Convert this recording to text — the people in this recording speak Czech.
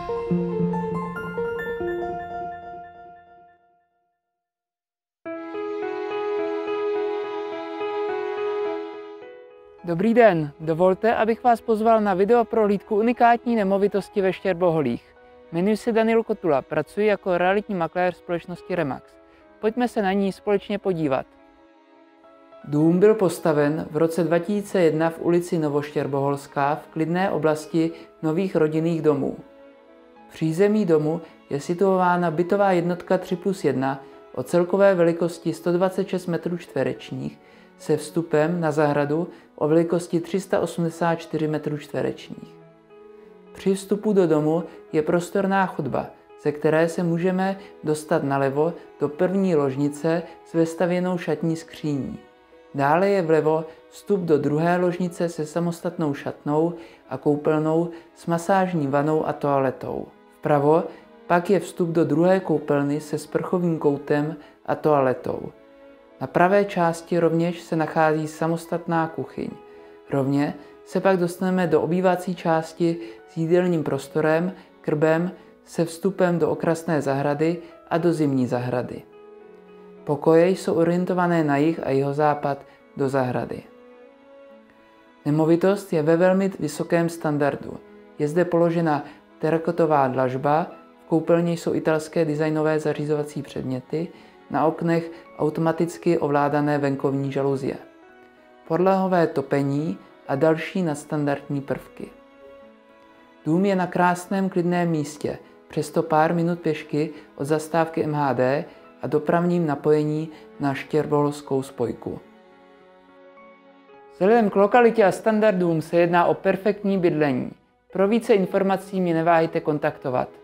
Dobrý den, dovolte, abych vás pozval na videoprohlídku unikátní nemovitosti ve Štěrboholích. Jmenuji se Daniel Kotula, pracuji jako realitní makléř společnosti Remax. Pojďme se na ní společně podívat. Dům byl postaven v roce 2001 v ulici Novoštěrboholská v klidné oblasti nových rodinných domů. V přízemí domu je situována bytová jednotka 3+1 o celkové velikosti 126 m2 se vstupem na zahradu o velikosti 384 m2. Při vstupu do domu je prostorná chodba, ze které se můžeme dostat nalevo do první ložnice s vestavěnou šatní skříní. Dále je vlevo vstup do druhé ložnice se samostatnou šatnou a koupelnou s masážní vanou a toaletou. Vpravo pak je vstup do druhé koupelny se sprchovým koutem a toaletou. Na pravé části rovněž se nachází samostatná kuchyň. Rovně se pak dostaneme do obývací části s jídelním prostorem, krbem, se vstupem do okrasné zahrady a do zimní zahrady. Pokoje jsou orientované na jih a jihozápad do zahrady. Nemovitost je ve velmi vysokém standardu. Je zde položena terakotová dlažba, v koupelně jsou italské designové zařizovací předměty, na oknech automaticky ovládané venkovní žaluzie, podlahové topení a další nadstandardní prvky. Dům je na krásném klidném místě, přesto pár minut pěšky od zastávky MHD a dopravním napojení na štěrboholskou spojku. Vzhledem k lokalitě a standardům se jedná o perfektní bydlení. Pro více informací mě neváhejte kontaktovat.